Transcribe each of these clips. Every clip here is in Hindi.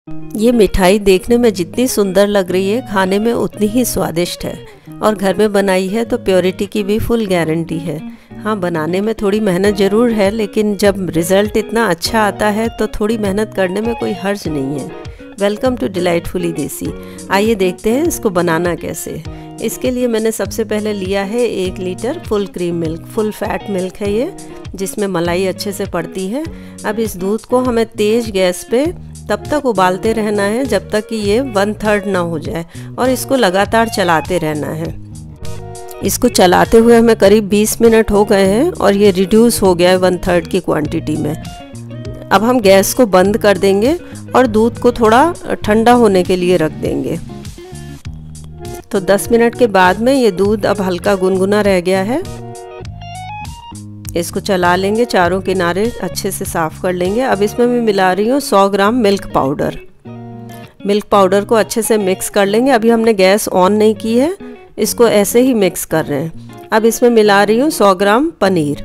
ये मिठाई देखने में जितनी सुंदर लग रही है, खाने में उतनी ही स्वादिष्ट है और घर में बनाई है तो प्योरिटी की भी फुल गारंटी है। हाँ, बनाने में थोड़ी मेहनत ज़रूर है, लेकिन जब रिज़ल्ट इतना अच्छा आता है तो थोड़ी मेहनत करने में कोई हर्ज नहीं है। वेलकम टू डिलाइटफुली देसी। आइए देखते हैं इसको बनाना कैसे। इसके लिए मैंने सबसे पहले लिया है 1 litre full cream milk, full fat milk है ये, जिसमें मलाई अच्छे से पड़ती है। अब इस दूध को हमें तेज़ गैस पे तब तक उबालते रहना है जब तक कि ये 1/3 ना हो जाए, और इसको लगातार चलाते रहना है। इसको चलाते हुए हमें करीब 20 मिनट हो गए हैं और ये रिड्यूस हो गया है 1/3 की क्वांटिटी में। अब हम गैस को बंद कर देंगे और दूध को थोड़ा ठंडा होने के लिए रख देंगे। तो 10 मिनट के बाद में ये दूध अब हल्का गुनगुना रह गया है। इसको चला लेंगे, चारों किनारे अच्छे से साफ़ कर लेंगे। अब इसमें मैं मिला रही हूँ 100 gram milk powder. Milk powder को अच्छे से मिक्स कर लेंगे। अभी हमने गैस ऑन नहीं की है, इसको ऐसे ही मिक्स कर रहे हैं। अब इसमें मिला रही हूँ 100 ग्राम पनीर।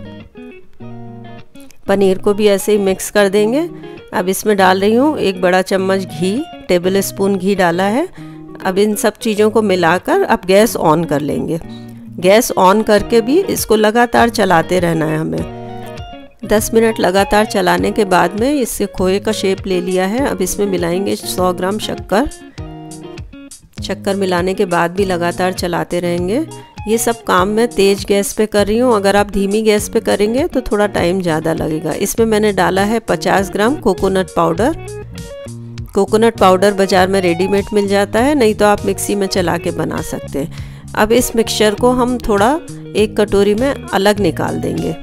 पनीर को भी ऐसे ही मिक्स कर देंगे। अब इसमें डाल रही हूँ 1 बड़ा चम्मच घी, टेबल स्पून घी डाला है। अब इन सब चीज़ों को मिलाकर अब गैस ऑन कर लेंगे। गैस ऑन करके भी इसको लगातार चलाते रहना है हमें। 10 मिनट लगातार चलाने के बाद में इससे खोए का शेप ले लिया है। अब इसमें मिलाएंगे 100 ग्राम शक्कर। शक्कर मिलाने के बाद भी लगातार चलाते रहेंगे। ये सब काम मैं तेज़ गैस पे कर रही हूँ, अगर आप धीमी गैस पे करेंगे तो थोड़ा टाइम ज़्यादा लगेगा। इसमें मैंने डाला है 50 gram coconut powder. Coconut powder बाज़ार में रेडीमेड मिल जाता है, नहीं तो आप मिक्सी में चला के बना सकते हैं। अब इस मिक्सचर को हम थोड़ा एक कटोरी में अलग निकाल देंगे।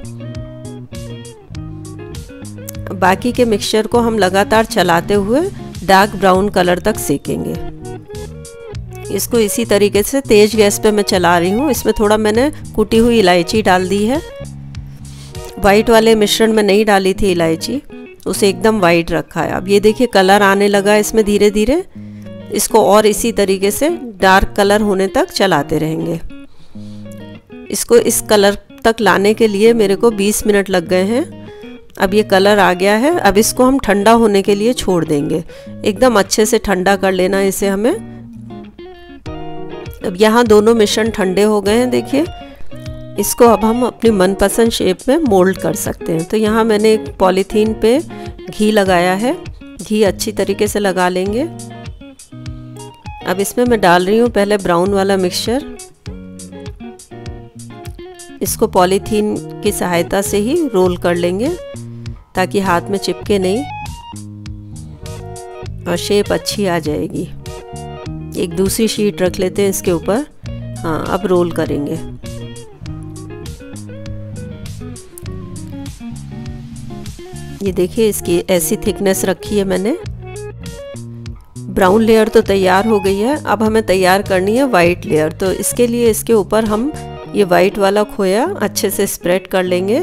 बाकी के मिक्सचर को हम लगातार चलाते हुए डार्क ब्राउन कलर तक सेकेंगे। इसको इसी तरीके से तेज़ गैस पे मैं चला रही हूँ। इसमें थोड़ा मैंने कुटी हुई इलायची डाल दी है। वाइट वाले मिश्रण में नहीं डाली थी इलायची, उसे एकदम वाइट रखा है। अब ये देखिए कलर आने लगा इसमें धीरे धीरे। इसको और इसी तरीके से डार्क कलर होने तक चलाते रहेंगे। इसको इस कलर तक लाने के लिए मेरे को 20 मिनट लग गए हैं। अब ये कलर आ गया है। अब इसको हम ठंडा होने के लिए छोड़ देंगे। एकदम अच्छे से ठंडा कर लेना इसे हमें। अब यहाँ दोनों मिश्रण ठंडे हो गए हैं, देखिए। इसको अब हम अपनी मनपसंद शेप में मोल्ड कर सकते हैं। तो यहाँ मैंने एक पॉलीथीन पे घी लगाया है। घी अच्छी तरीके से लगा लेंगे। अब इसमें मैं डाल रही हूँ पहले ब्राउन वाला मिक्सचर। इसको पॉलीथीन की सहायता से ही रोल कर लेंगे ताकि हाथ में चिपके नहीं और शेप अच्छी आ जाएगी। एक दूसरी शीट रख लेते हैं इसके ऊपर। हाँ, अब रोल करेंगे। ये देखिए इसकी ऐसी थिकनेस रखी है मैंने। ब्राउन लेयर तो तैयार हो गई है। अब हमें तैयार करनी है वाइट लेयर। तो इसके लिए इसके ऊपर हम ये वाइट वाला खोया अच्छे से स्प्रेड कर लेंगे।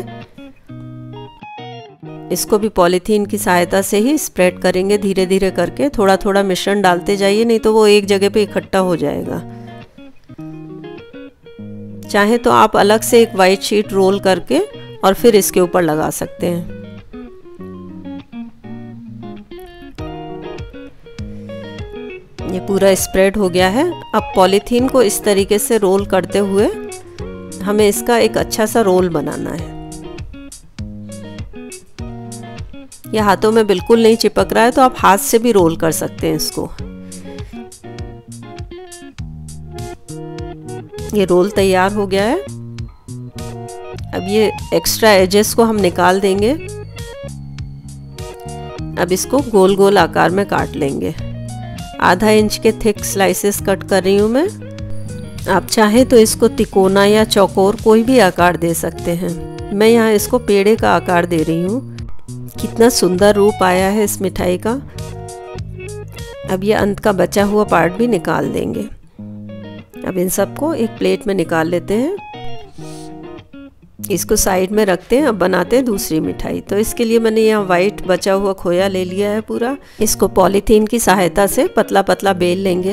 इसको भी पॉलीथीन की सहायता से ही स्प्रेड करेंगे, धीरे धीरे करके। थोड़ा थोड़ा मिश्रण डालते जाइए, नहीं तो वो एक जगह पे इकट्ठा हो जाएगा। चाहे तो आप अलग से एक वाइट शीट रोल करके और फिर इसके ऊपर लगा सकते हैं। ये पूरा स्प्रेड हो गया है। अब पॉलीथीन को इस तरीके से रोल करते हुए हमें इसका एक अच्छा सा रोल बनाना है। ये हाथों में बिल्कुल नहीं चिपक रहा है तो आप हाथ से भी रोल कर सकते हैं इसको। ये रोल तैयार हो गया है। अब ये एक्स्ट्रा एजेस को हम निकाल देंगे। अब इसको गोल गोल आकार में काट लेंगे। आधा इंच के थिक स्लाइसेस कट कर रही हूँ मैं। आप चाहे तो इसको तिकोना या चौकोर कोई भी आकार दे सकते हैं। मैं यहाँ इसको पेड़े का आकार दे रही हूँ। कितना सुंदर रूप आया है इस मिठाई का। अब ये अंत का बचा हुआ पार्ट भी निकाल देंगे। अब इन सबको एक प्लेट में निकाल लेते हैं। इसको साइड में रखते हैं। अब बनाते हैं दूसरी मिठाई। तो इसके लिए मैंने यहाँ वाइट बचा हुआ खोया ले लिया है पूरा। इसको पॉलीथीन की सहायता से पतला पतला बेल लेंगे।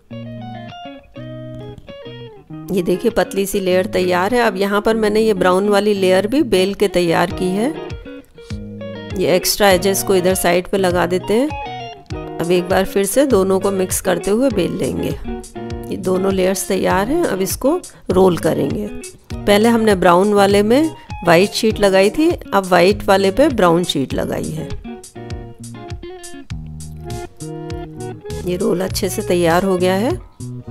ये देखिए पतली सी लेयर तैयार है। अब यहाँ पर मैंने ये ब्राउन वाली लेयर भी बेल के तैयार की है। ये एक्स्ट्रा एजेस को इधर साइड पे लगा देते हैं। अब एक बार फिर से दोनों को मिक्स करते हुए बेल लेंगे। ये दोनों लेयर्स तैयार हैं। अब इसको रोल करेंगे। पहले हमने ब्राउन वाले में वाइट शीट लगाई थी, अब वाइट वाले पे ब्राउन शीट लगाई है। ये रोल अच्छे से तैयार हो गया है।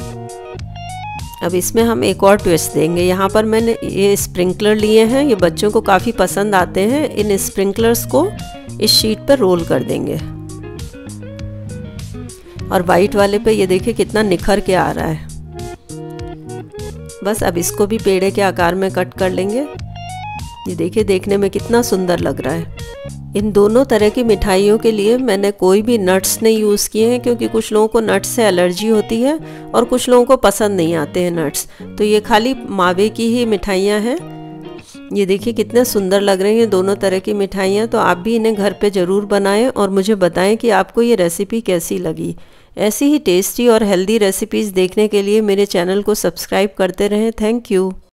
अब इसमें हम एक और ट्विस्ट देंगे। यहाँ पर मैंने ये स्प्रिंकलर लिए हैं, ये बच्चों को काफ़ी पसंद आते हैं। इन स्प्रिंकलर्स को इस शीट पर रोल कर देंगे और वाइट वाले पे ये देखिए कितना निखर के आ रहा है। बस अब इसको भी पेड़े के आकार में कट कर लेंगे। ये देखिए देखने में कितना सुंदर लग रहा है। इन दोनों तरह की मिठाइयों के लिए मैंने कोई भी नट्स नहीं यूज़ किए हैं, क्योंकि कुछ लोगों को नट्स से एलर्जी होती है और कुछ लोगों को पसंद नहीं आते हैं नट्स। तो ये खाली मावे की ही मिठाइयाँ हैं। ये देखिए कितने सुंदर लग रही हैं दोनों तरह की मिठाइयाँ। तो आप भी इन्हें घर पे ज़रूर बनाएं और मुझे बताएं कि आपको ये रेसिपी कैसी लगी। ऐसी ही टेस्टी और हेल्दी रेसिपीज़ देखने के लिए मेरे चैनल को सब्सक्राइब करते रहें। Thank you.